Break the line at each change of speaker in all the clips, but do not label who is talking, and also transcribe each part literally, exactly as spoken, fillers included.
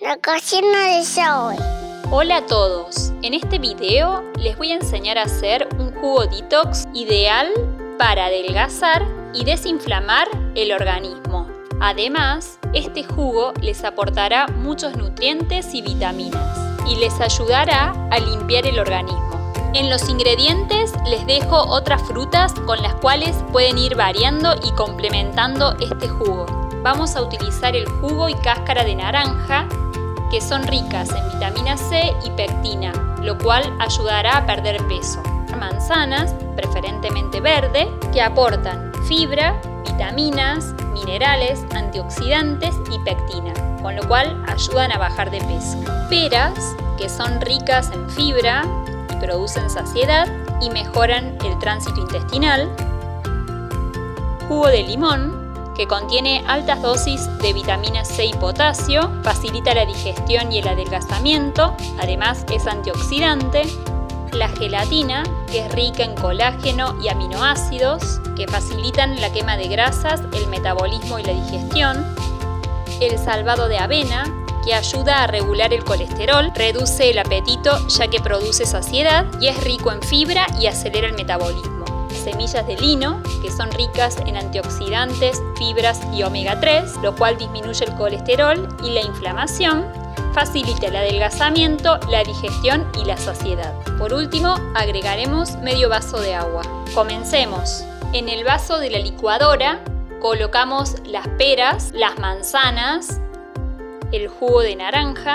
La cocina de Zoe.
Hola a todos, en este video les voy a enseñar a hacer un jugo detox ideal para adelgazar y desinflamar el organismo. Además, este jugo les aportará muchos nutrientes y vitaminas y les ayudará a limpiar el organismo. En los ingredientes les dejo otras frutas con las cuales pueden ir variando y complementando este jugo. Vamos a utilizar el jugo y cáscara de naranja, que son ricas en vitamina C y pectina, lo cual ayudará a perder peso. Manzanas, preferentemente verde, que aportan fibra, vitaminas, minerales, antioxidantes y pectina, con lo cual ayudan a bajar de peso. Peras, que son ricas en fibra y producen saciedad y mejoran el tránsito intestinal. Jugo de limón, que contiene altas dosis de vitamina C y potasio, facilita la digestión y el adelgazamiento, además es antioxidante. La gelatina, que es rica en colágeno y aminoácidos, que facilitan la quema de grasas, el metabolismo y la digestión. El salvado de avena, que ayuda a regular el colesterol, reduce el apetito ya que produce saciedad y es rico en fibra y acelera el metabolismo. Semillas de lino, que son ricas en antioxidantes, fibras y omega tres, lo cual disminuye el colesterol y la inflamación, facilita el adelgazamiento, la digestión y la saciedad. Por último, agregaremos medio vaso de agua. Comencemos. En el vaso de la licuadora colocamos las peras, las manzanas, el jugo de naranja,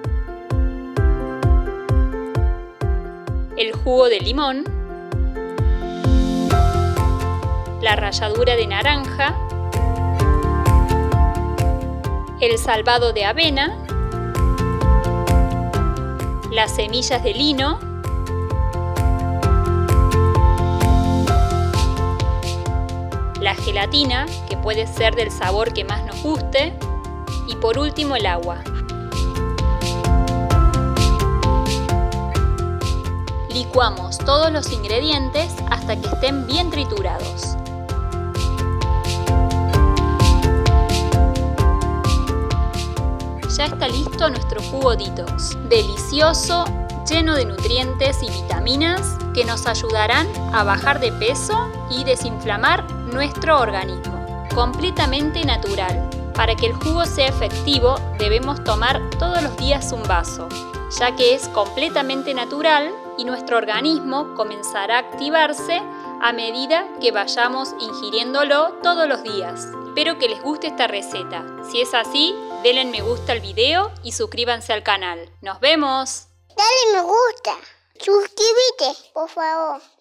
el jugo de limón, la ralladura de naranja, el salvado de avena, las semillas de lino, la gelatina, que puede ser del sabor que más nos guste, y por último el agua. Licuamos todos los ingredientes hasta que estén bien triturados. Ya está listo nuestro jugo detox, delicioso, lleno de nutrientes y vitaminas que nos ayudarán a bajar de peso y desinflamar nuestro organismo. Completamente natural. Para que el jugo sea efectivo debemos tomar todos los días un vaso, ya que es completamente natural y nuestro organismo comenzará a activarse a medida que vayamos ingiriéndolo todos los días. Espero que les guste esta receta. Si es así, denle me gusta al video y suscríbanse al canal. ¡Nos vemos!
Dale me gusta. Suscríbete, por favor.